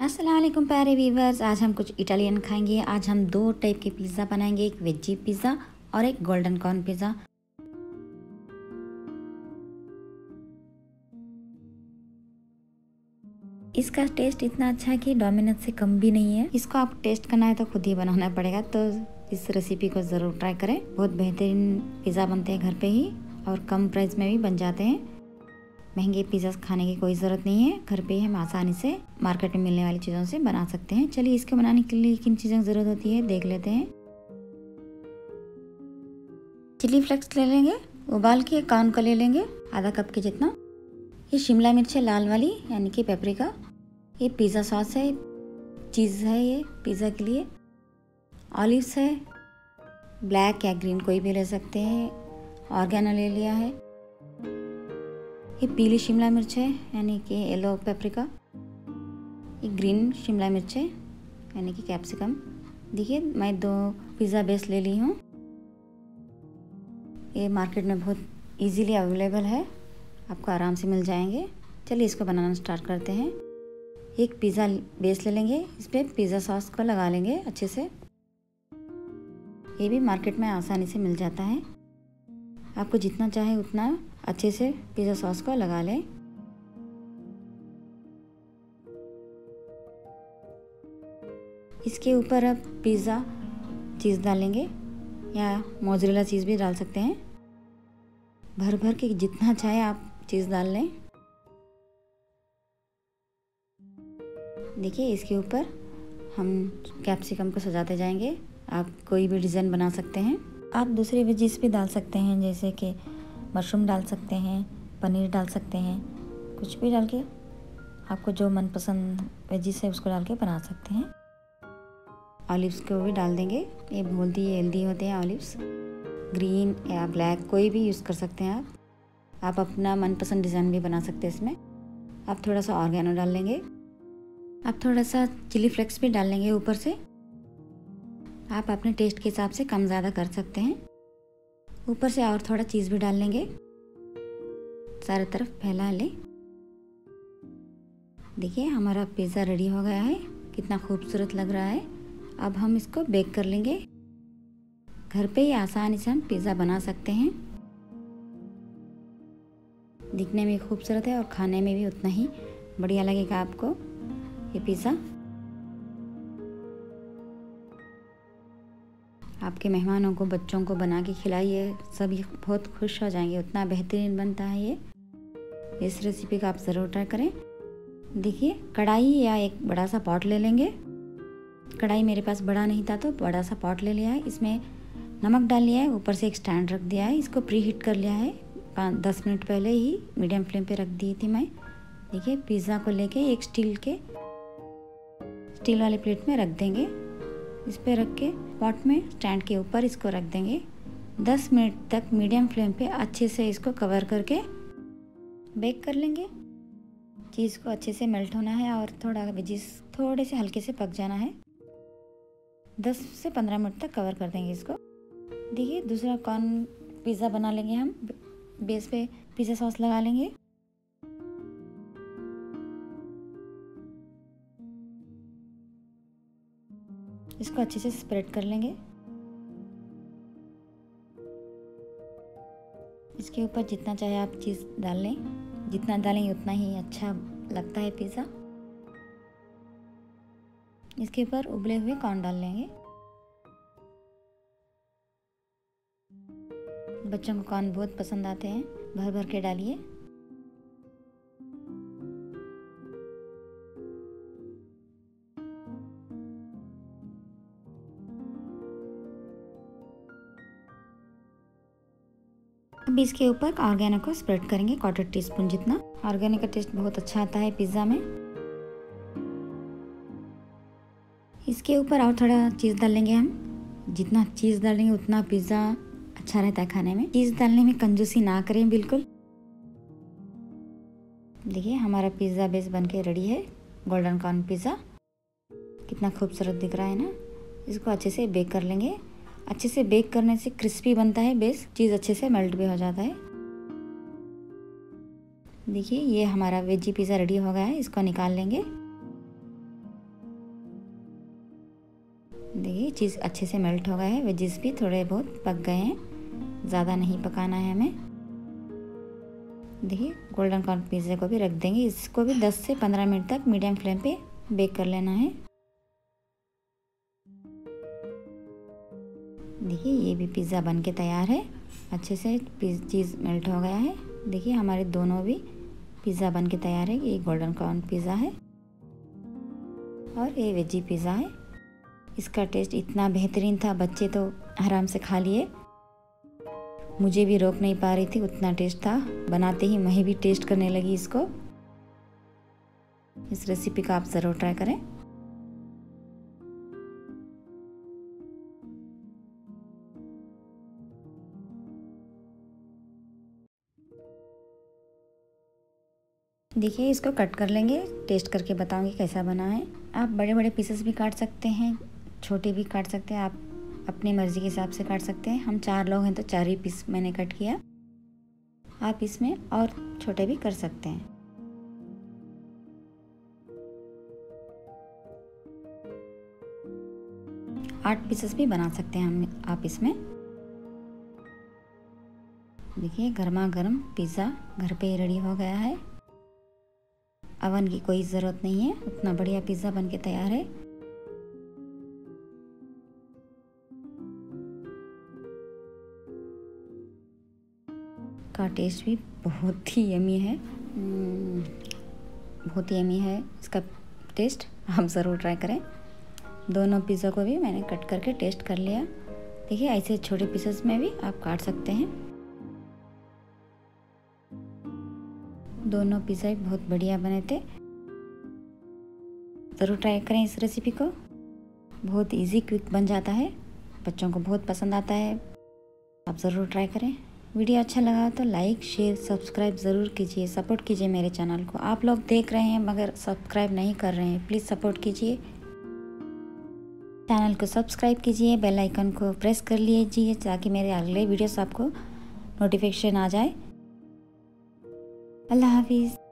अस्सलाम वालेकुम प्यारे वीवर्स, आज हम कुछ इटालियन खाएंगे। आज हम दो टाइप के पिज़्ज़ा बनाएंगे, एक वेजी पिज़्ज़ा और एक गोल्डन कॉर्न पिज़्ज़ा। इसका टेस्ट इतना अच्छा है कि डोमिनोज से कम भी नहीं है। इसको आप टेस्ट करना है तो खुद ही बनाना पड़ेगा, तो इस रेसिपी को ज़रूर ट्राई करें। बहुत बेहतरीन पिज़्ज़ा बनते हैं घर पे ही और कम प्राइस में भी बन जाते हैं। महंगे पिज़्ज़ा खाने की कोई ज़रूरत नहीं है, घर पे ही हम आसानी से मार्केट में मिलने वाली चीज़ों से बना सकते हैं। चलिए इसको बनाने के लिए किन चीज़ों की ज़रूरत होती है देख लेते हैं। चिली फ्लेक्स ले लेंगे, उबाल के कॉर्न को ले लेंगे आधा कप के जितना। ये शिमला मिर्च है लाल वाली, यानी कि पेपरिका। ये पिज़्ज़ा सॉस है, चीज़ है ये पिज़्ज़ा के लिए। ऑलिव्स है, ब्लैक या ग्रीन कोई भी ले सकते हैं। ऑर्गेनो ले लिया है। ये पीली शिमला मिर्च है, यानी कि येलो पेपरिका। ये ग्रीन शिमला मिर्च है, यानी कि कैप्सिकम। देखिए मैं 2 पिज़्ज़ा बेस ले ली हूँ। ये मार्केट में बहुत इजीली अवेलेबल है, आपको आराम से मिल जाएंगे। चलिए इसको बनाना स्टार्ट करते हैं। एक पिज़्ज़ा बेस ले लेंगे, इस पर पिज़्ज़ा सॉस को लगा लेंगे अच्छे से। ये भी मार्केट में आसानी से मिल जाता है। आपको जितना चाहे उतना अच्छे से पिज़्ज़ा सॉस को लगा लें। इसके ऊपर अब पिज़्ज़ा चीज़ डालेंगे या मोज़रेला चीज़ भी डाल सकते हैं। भर भर के जितना चाहे आप चीज़ डाल लें। देखिए इसके ऊपर हम कैप्सिकम को सजाते जाएंगे। आप कोई भी डिज़ाइन बना सकते हैं। आप दूसरी वेजिस भी डाल सकते हैं, जैसे कि मशरूम डाल सकते हैं, पनीर डाल सकते हैं। कुछ भी डाल के आपको जो मनपसंद वेजिस है उसको डाल के बना सकते हैं। ऑलिव्स को भी डाल देंगे। ये बहुत ही हेल्दी होते हैं ऑलिव्स। ग्रीन या ब्लैक कोई भी यूज़ कर सकते हैं आप अपना मनपसंद डिज़ाइन भी बना सकते हैं इसमें। आप थोड़ा सा ऑर्गेनो डाल लेंगे। आप थोड़ा सा चिली फ्लेक्स भी डाल लेंगे ऊपर से। आप अपने टेस्ट के हिसाब से कम ज़्यादा कर सकते हैं। ऊपर से और थोड़ा चीज़ भी डाल लेंगे, चारों तरफ फैला लें। देखिए हमारा पिज़्ज़ा रेडी हो गया है, कितना खूबसूरत लग रहा है। अब हम इसको बेक कर लेंगे। घर पे ही आसानी से हम पिज़्ज़ा बना सकते हैं। दिखने में खूबसूरत है और खाने में भी उतना ही बढ़िया लगेगा आपको ये पिज़्ज़ा। आपके मेहमानों को, बच्चों को बना के खिलाइए, सभी बहुत खुश हो जाएंगे, उतना बेहतरीन बनता है ये। इस रेसिपी का आप ज़रूर ट्राई करें। देखिए कढ़ाई या एक बड़ा सा पॉट ले लेंगे। कढ़ाई मेरे पास बड़ा नहीं था तो बड़ा सा पॉट ले लिया है। इसमें नमक डाल लिया है, ऊपर से एक स्टैंड रख दिया है। इसको प्री हीट कर लिया है 10 मिनट पहले ही मीडियम फ्लेम पे रख दी थी मैं। देखिए पिज़्ज़ा को लेके एक स्टील वाले प्लेट में रख देंगे। इस पे रख के पॉट में स्टैंड के ऊपर इसको रख देंगे। 10 मिनट तक मीडियम फ्लेम पे अच्छे से इसको कवर करके बेक कर लेंगे। चीज़ को अच्छे से मेल्ट होना है और थोड़ा वेजिस थोड़े से हल्के से पक जाना है। 10 से 15 मिनट तक कवर कर देंगे इसको। देखिए दूसरा कॉर्न पिज़्ज़ा बना लेंगे हम। बेस पे पिज़्ज़ा सॉस लगा लेंगे। इसको अच्छे से स्प्रेड कर लेंगे। इसके ऊपर जितना चाहे आप चीज़ डाल लें, जितना डालेंगे उतना ही अच्छा लगता है पिज़्ज़ा। इसके ऊपर उबले हुए कॉर्न डाल लेंगे। बच्चों को कॉर्न बहुत पसंद आते हैं, भर भर के डालिए। अब इसके ऊपर ऑर्गेनो को स्प्रेड करेंगे, 1/4 टीस्पून जितना। ऑर्गेनो का टेस्ट बहुत अच्छा आता है पिज़्ज़ा में। इसके ऊपर और थोड़ा चीज़ डाल लेंगे हम। जितना चीज़ डालेंगे उतना पिज़्ज़ा अच्छा रहता है खाने में। चीज़ डालने में कंजूसी ना करें बिल्कुल। देखिए हमारा पिज़्ज़ा बेस बनके रेडी है, गोल्डन कॉर्न पिज़्ज़ा। कितना खूबसूरत दिख रहा है ना। इसको अच्छे से बेक कर लेंगे। अच्छे से बेक करने से क्रिस्पी बनता है बेस, चीज़ अच्छे से मेल्ट भी हो जाता है। देखिए ये हमारा वेजी पिज़्ज़ा रेडी हो गया है, इसको निकाल लेंगे। देखिए चीज़ अच्छे से मेल्ट हो गया है, वेजिस भी थोड़े बहुत पक गए हैं, ज़्यादा नहीं पकाना है हमें। देखिए गोल्डन कॉर्न पिज़्ज़ा को भी रख देंगे, इसको भी 10 से 15 मिनट तक मीडियम फ्लेम पे बेक कर लेना है। देखिए ये भी पिज़्ज़ा बन के तैयार है, अच्छे से चीज़ मेल्ट हो गया है। देखिए हमारे दोनों भी पिज़्ज़ा बन के तैयार है। ये गोल्डन कॉर्न पिज़्ज़ा है और ये वेजी पिज़्ज़ा है। इसका टेस्ट इतना बेहतरीन था, बच्चे तो आराम से खा लिए, मुझे भी रोक नहीं पा रही थी, उतना टेस्ट था। बनाते ही मैं भी टेस्ट करने लगी इसको। इस रेसिपी का आप ज़रूर ट्राई करें। देखिए इसको कट कर लेंगे, टेस्ट करके बताऊंगी कैसा बना है। आप बड़े बड़े पीसेस भी काट सकते हैं, छोटे भी काट सकते हैं, आप अपनी मर्ज़ी के हिसाब से काट सकते हैं। हम 4 लोग हैं तो 4 ही पीस मैंने कट किया। आप इसमें और छोटे भी कर सकते हैं। आठ पीसेस भी बना सकते हैं हम आप इसमें। देखिए गर्मा गर्म पिज़्ज़ा घर पे ही रेडी हो गया है। अवन की कोई ज़रूरत नहीं है, उतना बढ़िया पिज़्ज़ा बन के तैयार है। का टेस्ट भी बहुत ही यमी है, बहुत ही यमी है इसका टेस्ट, आप ज़रूर ट्राई करें। दोनों पिज़्ज़ा को भी मैंने कट करके टेस्ट कर लिया। देखिए ऐसे छोटे पीसेस में भी आप काट सकते हैं। दोनों पिज़्ज़ा भी बहुत बढ़िया बने थे, ज़रूर ट्राई करें इस रेसिपी को। बहुत इजी क्विक बन जाता है, बच्चों को बहुत पसंद आता है, आप ज़रूर ट्राई करें। वीडियो अच्छा लगा तो लाइक शेयर सब्सक्राइब ज़रूर कीजिए, सपोर्ट कीजिए मेरे चैनल को। आप लोग देख रहे हैं मगर सब्सक्राइब नहीं कर रहे हैं, प्लीज़ सपोर्ट कीजिए, चैनल को सब्सक्राइब कीजिए, बेल आइकन को प्रेस कर लीजिए ताकि मेरे अगले वीडियोस आपको नोटिफिकेशन आ जाए। अल्लाह हाफिज़।